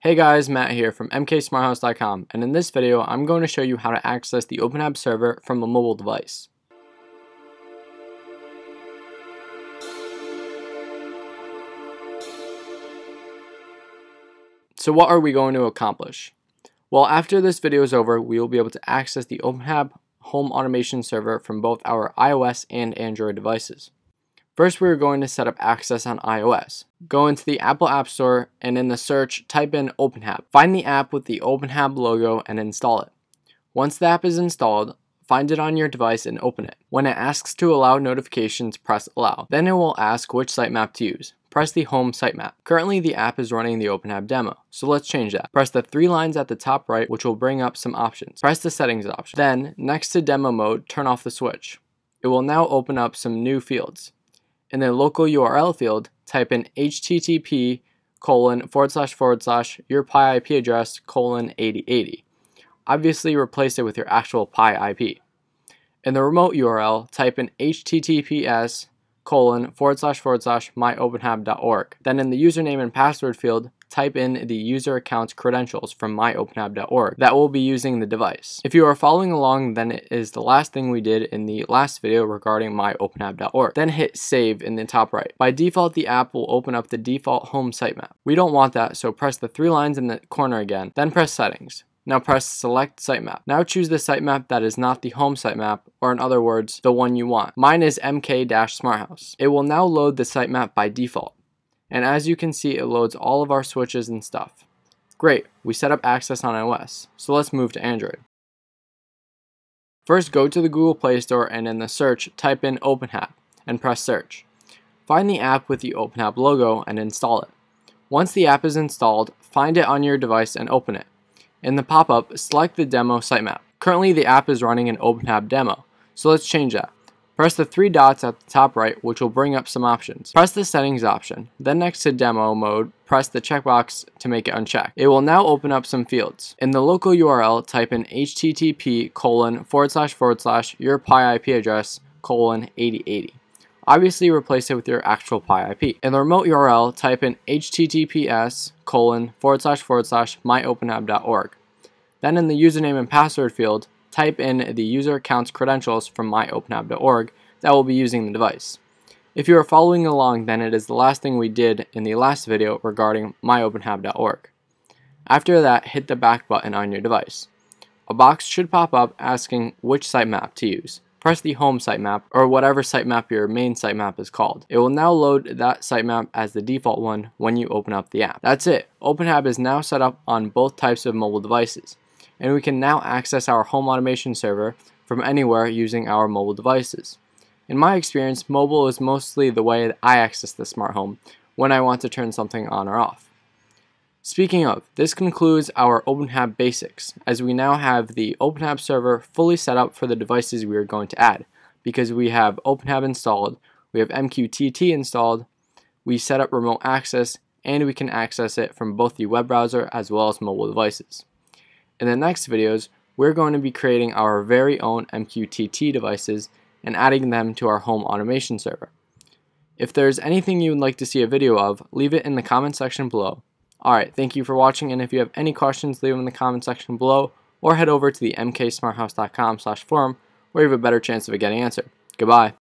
Hey guys, Matt here from mksmarthouse.com, and in this video I'm going to show you how to access the OpenHAB server from a mobile device. So what are we going to accomplish? Well, after this video is over, we will be able to access the OpenHAB home automation server from both our iOS and Android devices. First, we're going to set up access on iOS. Go into the Apple App Store and in the search, type in OpenHAB. Find the app with the OpenHAB logo and install it. Once the app is installed, find it on your device and open it. When it asks to allow notifications, press allow. Then it will ask which sitemap to use. Press the home sitemap. Currently, the app is running the OpenHAB demo, so let's change that. Press the three lines at the top right, which will bring up some options. Press the settings option. Then, next to demo mode, turn off the switch. It will now open up some new fields. In the local URL field, type in http:// your Pi IP address :8080. Obviously, replace it with your actual Pi IP. In the remote URL, type in https:// myOpenHAB.org. Then in the username and password field, type in the user account's credentials from myOpenHAB.org that will be using the device. If you are following along, then it is the last thing we did in the last video regarding myOpenHAB.org. Then hit save in the top right. By default, the app will open up the default home sitemap. We don't want that, so press the three lines in the corner again, then press settings. Now press select sitemap. Now choose the sitemap that is not the home sitemap, or in other words, the one you want. Mine is mk-smarthouse. It will now load the sitemap by default. And as you can see, it loads all of our switches and stuff. Great, we set up access on iOS, so let's move to Android. First, go to the Google Play Store and in the search, type in OpenHAB and press search. Find the app with the OpenHAB logo and install it. Once the app is installed, find it on your device and open it. In the pop-up, select the demo sitemap. Currently, the app is running an OpenHAB demo, so let's change that. Press the three dots at the top right, which will bring up some options. Press the settings option. Then next to demo mode, press the checkbox to make it unchecked. It will now open up some fields. In the local URL, type in http:// your Pi IP address :8080. Obviously, replace it with your actual Pi IP. In the remote URL, type in https:// myOpenHAB.org. Then in the username and password field, type in the user account's credentials from myOpenHAB.org that will be using the device. If you are following along, then it is the last thing we did in the last video regarding myOpenHAB.org. After that, hit the back button on your device. A box should pop up asking which sitemap to use. Press the home sitemap, or whatever sitemap your main sitemap is called. It will now load that sitemap as the default one when you open up the app. That's it. OpenHAB is now set up on both types of mobile devices, and we can now access our home automation server from anywhere using our mobile devices. In my experience, mobile is mostly the way that I access the smart home when I want to turn something on or off. Speaking of, this concludes our OpenHAB basics, as we now have the OpenHAB server fully set up for the devices we are going to add, because we have OpenHAB installed, we have MQTT installed, we set up remote access, and we can access it from both the web browser as well as mobile devices. In the next videos, we're going to be creating our very own MQTT devices and adding them to our home automation server. If there's anything you would like to see a video of, leave it in the comment section below. Alright, thank you for watching, and if you have any questions, leave them in the comment section below, or head over to the mksmarthouse.com/forum where you have a better chance of it getting answered. Goodbye.